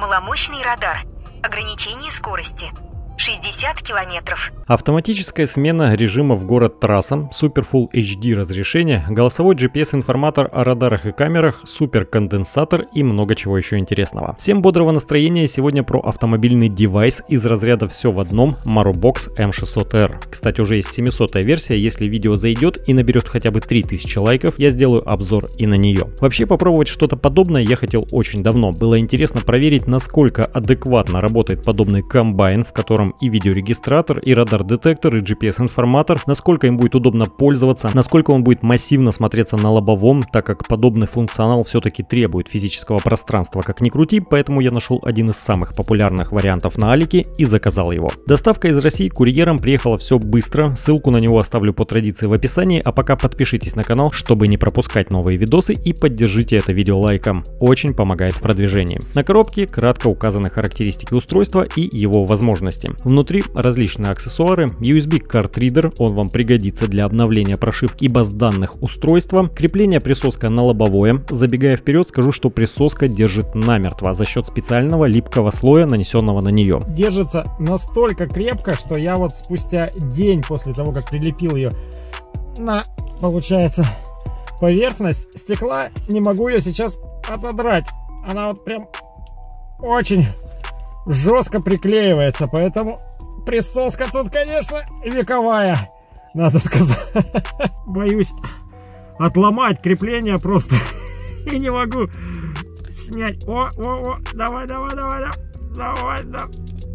Маломощный радар. Ограничение скорости 60 километров. Автоматическая смена режимов город-трасса, Super Full HD разрешение, голосовой GPS-информатор о радарах и камерах, суперконденсатор и много чего еще интересного. Всем бодрого настроения, сегодня про автомобильный девайс из разряда все в одном Marubox M600R. Кстати, уже есть 700-я версия, если видео зайдет и наберет хотя бы 3000 лайков, я сделаю обзор и на нее. Вообще попробовать что-то подобное я хотел очень давно, было интересно проверить, насколько адекватно работает подобный комбайн, в котором и видеорегистратор, и радар-детектор, и GPS-информатор, насколько им будет удобно пользоваться, насколько он будет массивно смотреться на лобовом, так как подобный функционал все-таки требует физического пространства, как ни крути, поэтому я нашел один из самых популярных вариантов на Алике и заказал его. Доставка из России курьером приехала все быстро, ссылку на него оставлю по традиции в описании, а пока подпишитесь на канал, чтобы не пропускать новые видосы, и поддержите это видео лайком, очень помогает в продвижении. На коробке кратко указаны характеристики устройства и его возможности. Внутри различные аксессуары, USB-картридер, он вам пригодится для обновления прошивки и баз данных устройства, крепление присоска на лобовое. Забегая вперед, скажу, что присоска держит намертво за счет специального липкого слоя, нанесенного на нее. Держится настолько крепко, что я вот спустя день после того, как прилепил ее на, получается, поверхность стекла, не могу ее сейчас отодрать. Она вот прям очень жестко приклеивается, поэтому присоска тут, конечно, вековая, надо сказать. Боюсь отломать крепление просто и не могу снять. О, давай, да.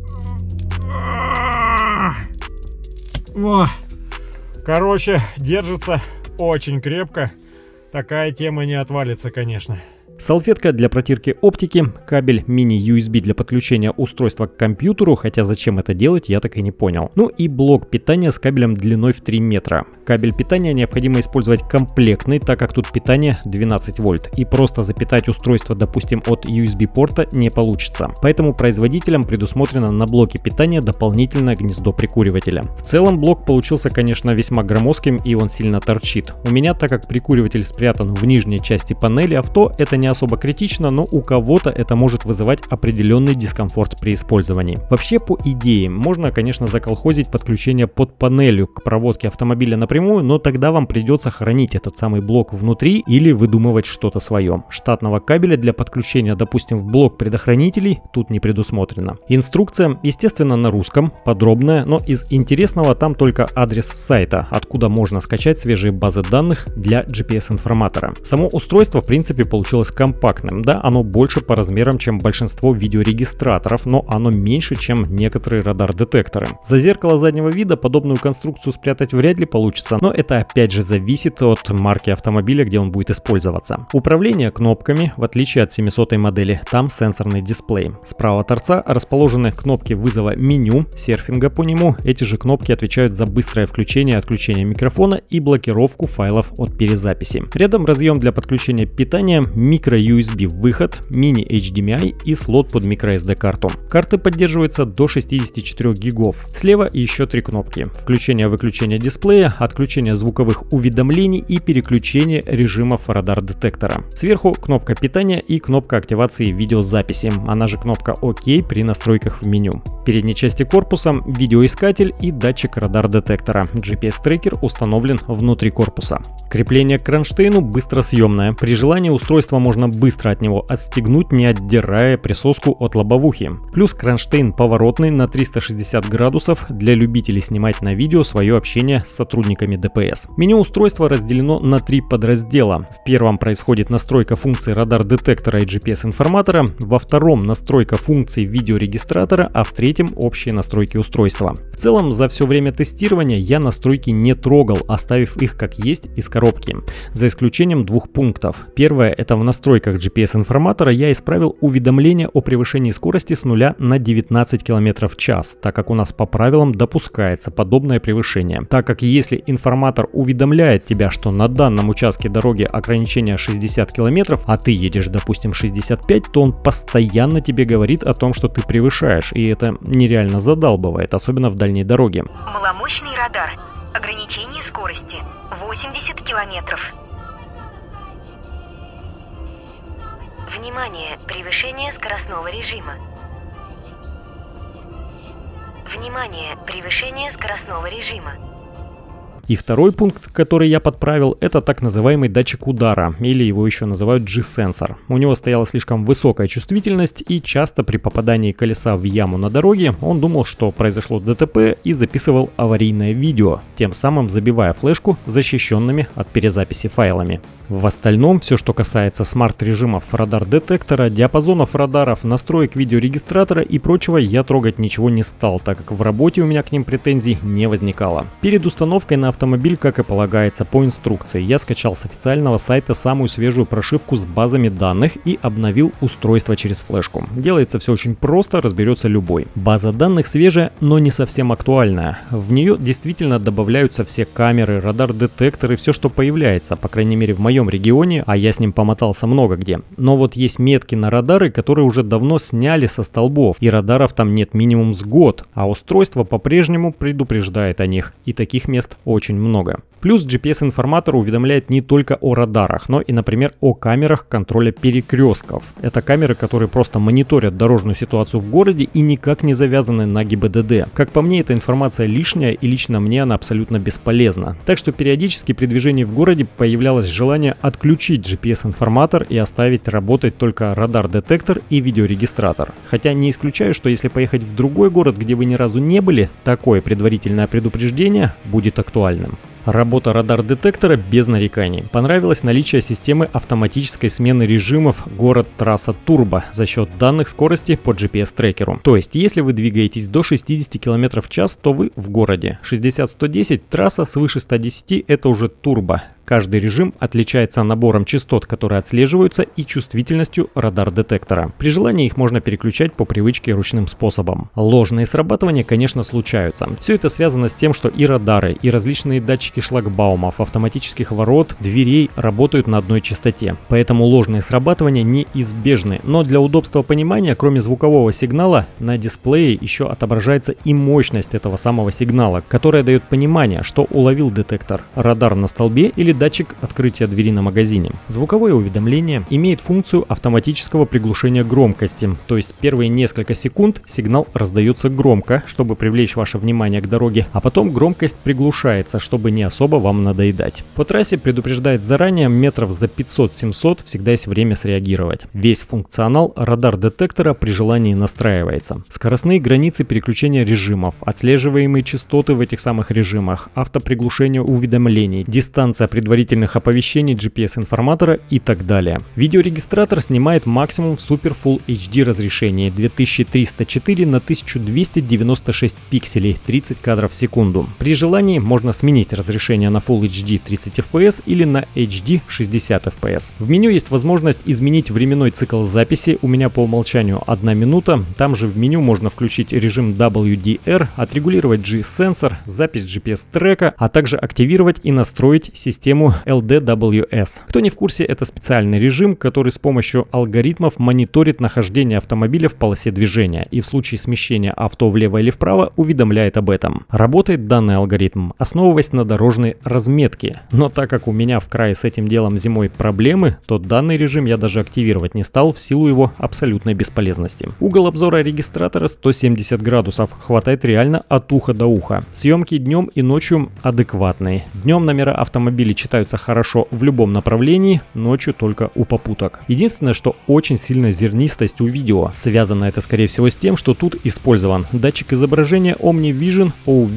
Во. Короче, держится очень крепко. Такая тема не отвалится, конечно. Салфетка для протирки оптики, кабель мини-USB для подключения устройства к компьютеру, хотя зачем это делать, я так и не понял. Ну и блок питания с кабелем длиной в 3 метра. Кабель питания необходимо использовать комплектный, так как тут питание 12 вольт. И просто запитать устройство, допустим, от USB-порта не получится. Поэтому производителям предусмотрено на блоке питания дополнительное гнездо прикуривателя. В целом блок получился, конечно, весьма громоздким, и он сильно торчит. У меня, так как прикуриватель спрятан в нижней части панели авто, это не особо критично, но у кого-то это может вызывать определенный дискомфорт при использовании. Вообще, по идее, можно, конечно, заколхозить подключение под панелью к проводке автомобиля напрямую, но тогда вам придется хранить этот самый блок внутри или выдумывать что-то свое. Штатного кабеля для подключения, допустим, в блок предохранителей тут не предусмотрено. Инструкция, естественно, на русском, подробная, но из интересного там только адрес сайта, откуда можно скачать свежие базы данных для GPS-информатора. Само устройство, в принципе, получилось компактным. Да, оно больше по размерам, чем большинство видеорегистраторов, но оно меньше, чем некоторые радар-детекторы. За зеркало заднего вида подобную конструкцию спрятать вряд ли получится, но это опять же зависит от марки автомобиля, где он будет использоваться. Управление кнопками, в отличие от 700-й модели, там сенсорный дисплей. Справа торца расположены кнопки вызова меню, серфинга по нему. Эти же кнопки отвечают за быстрое включение и отключение микрофона и блокировку файлов от перезаписи. Рядом разъем для подключения питания, микро-USB выход, мини-HDMI и слот под microSD карту. Карты поддерживаются до 64 гигов. Слева еще 3 кнопки: включение-выключение дисплея, отключение звуковых уведомлений и переключение режимов радар-детектора. Сверху кнопка питания и кнопка активации видеозаписи, она же кнопка ОК при настройках в меню. В передней части корпуса видеоискатель и датчик радар-детектора. GPS-трекер установлен внутри корпуса. Крепление к кронштейну быстросъемное. При желании устройство можно быстро от него отстегнуть, не отдирая присоску от лобовухи. Плюс кронштейн поворотный на 360 градусов для любителей снимать на видео свое общение с сотрудниками ДПС. Меню устройства разделено на 3 подраздела. В первом происходит настройка функций радар-детектора и GPS-информатора, во втором настройка функций видеорегистратора, а в третьем общие настройки устройства. В целом, за все время тестирования я настройки не трогал, оставив их как есть из коробки, за исключением 2 пунктов. Первое — это в настройках GPS-информатора я исправил уведомление о превышении скорости с 0 на 19 км в час, так как у нас по правилам допускается подобное превышение. Так как если информатор уведомляет тебя, что на данном участке дороги ограничение 60 км, а ты едешь, допустим, 65, то он постоянно тебе говорит о том, что ты превышаешь, и это нереально задалбывает, особенно в дальней дороге. Маломощный радар. Ограничение скорости 80 километров. Внимание, превышение скоростного режима. Внимание, превышение скоростного режима. И второй пункт, который я подправил, это так называемый датчик удара, или его еще называют G-сенсор. У него стояла слишком высокая чувствительность, и часто при попадании колеса в яму на дороге он думал, что произошло ДТП, и записывал аварийное видео, тем самым забивая флешку защищенными от перезаписи файлами. В остальном, все, что касается смарт-режимов радар-детектора, диапазонов радаров, настроек видеорегистратора и прочего, я трогать ничего не стал, так как в работе у меня к ним претензий не возникало. Перед установкой на автомобиль, как и полагается по инструкции, я скачал с официального сайта самую свежую прошивку с базами данных и обновил устройство через флешку. Делается все очень просто, разберется любой. База данных свежая, но не совсем актуальная. В нее действительно добавляются все камеры, радар-детекторы, все, что появляется, по крайней мере в моем регионе, а я с ним помотался много где. Но вот есть метки на радары, которые уже давно сняли со столбов, и радаров там нет минимум с год, а устройство по-прежнему предупреждает о них, и таких мест очень много. Плюс GPS-информатор уведомляет не только о радарах, но и, например, о камерах контроля перекрестков. Это камеры, которые просто мониторят дорожную ситуацию в городе и никак не завязаны на ГИБДД. Как по мне, эта информация лишняя, и лично мне она абсолютно бесполезна. Так что периодически при движении в городе появлялось желание отключить GPS-информатор и оставить работать только радар-детектор и видеорегистратор. Хотя не исключаю, что если поехать в другой город, где вы ни разу не были, такое предварительное предупреждение будет актуальным. Работа радар-детектора без нареканий. Понравилось наличие системы автоматической смены режимов город-трасса Турбо за счет данных скорости по GPS-трекеру. То есть, если вы двигаетесь до 60 км в час, то вы в городе. 60-110 трасса свыше 110 это уже Турбо. Каждый режим отличается набором частот, которые отслеживаются, и чувствительностью радар-детектора. При желании их можно переключать по привычке ручным способом. Ложные срабатывания, конечно, случаются. Все это связано с тем, что и радары, и различные датчики шлагбаумов, автоматических ворот, дверей работают на одной частоте. Поэтому ложные срабатывания неизбежны. Но для удобства понимания, кроме звукового сигнала, на дисплее еще отображается и мощность этого самого сигнала, которая дает понимание, что уловил детектор: радар на столбе или датчик открытия двери на магазине. Звуковое уведомление имеет функцию автоматического приглушения громкости, то есть первые несколько секунд сигнал раздается громко, чтобы привлечь ваше внимание к дороге, а потом громкость приглушается, чтобы не особо вам надоедать. По трассе предупреждает заранее, метров за 500-700 всегда есть время среагировать. Весь функционал радар-детектора при желании настраивается. Скоростные границы переключения режимов, отслеживаемые частоты в этих самых режимах, автоприглушение уведомлений, дистанция предварительных оповещений GPS-информатора и так далее. Видеорегистратор снимает максимум в Super Full HD разрешении 2304 на 1296 пикселей, 30 кадров в секунду. При желании можно сменить разрешение на Full HD 30 FPS или на HD 60 FPS. В меню есть возможность изменить временной цикл записи, у меня по умолчанию 1 минута. Там же в меню можно включить режим WDR, отрегулировать G-сенсор, запись GPS-трека, а также активировать и настроить систему LDWS. Кто не в курсе, это специальный режим, который с помощью алгоритмов мониторит нахождение автомобиля в полосе движения и в случае смещения авто влево или вправо уведомляет об этом. Работает данный алгоритм, основываясь на дорожной разметке. Но так как у меня в крае с этим делом зимой проблемы, то данный режим я даже активировать не стал в силу его абсолютной бесполезности. Угол обзора регистратора 170 градусов, хватает реально от уха до уха. Съемки днем и ночью адекватные. Днем номера автомобилей читаются хорошо в любом направлении, ночью только у попуток. Единственное, что очень сильная зернистость у видео. Связано это скорее всего с тем, что тут использован датчик изображения OmniVision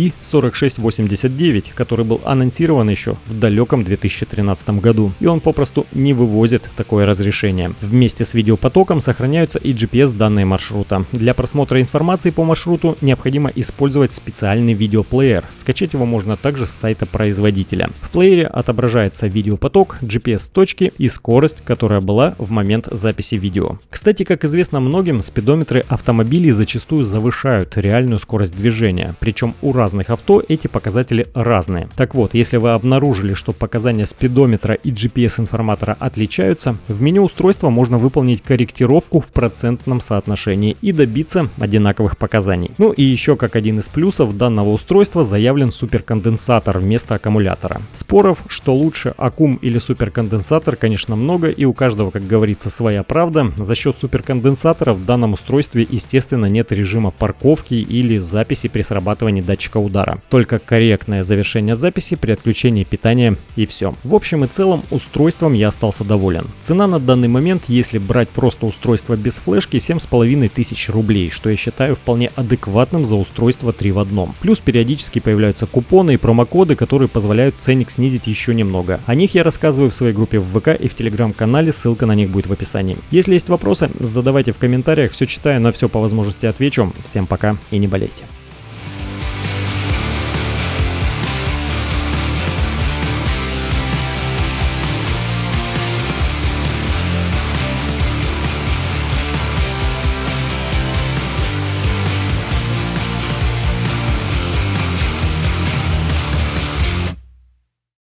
OV4689, который был анонсирован еще в далеком 2013 году. И он попросту не вывозит такое разрешение. Вместе с видеопотоком сохраняются и GPS-данные маршрута. Для просмотра информации по маршруту необходимо использовать специальный видеоплеер. Скачать его можно также с сайта производителя. В плеере отображается видеопоток, GPS-точки и скорость, которая была в момент записи видео. Кстати, как известно многим, спидометры автомобилей зачастую завышают реальную скорость движения, причем у разных авто эти показатели разные. Так вот, если вы обнаружили, что показания спидометра и GPS-информатора отличаются, в меню устройства можно выполнить корректировку в процентном соотношении и добиться одинаковых показаний. Ну и еще как один из плюсов данного устройства заявлен суперконденсатор вместо аккумулятора. Споров, что лучше, аккум или суперконденсатор, конечно, много, и у каждого, как говорится, своя правда. За счет суперконденсатора в данном устройстве, естественно, нет режима парковки или записи при срабатывании датчика удара. Только корректное завершение записи при отключении питания и все. В общем и целом, устройством я остался доволен. Цена на данный момент, если брать просто устройство без флешки, 7500 рублей, что я считаю вполне адекватным за устройство 3 в 1. Плюс периодически появляются купоны и промокоды, которые позволяют ценник снизить еще немного. О них я рассказываю в своей группе в ВК и в Телеграм-канале, ссылка на них будет в описании. Если есть вопросы, задавайте в комментариях, все читаю, на все по возможности отвечу. Всем пока и не болейте.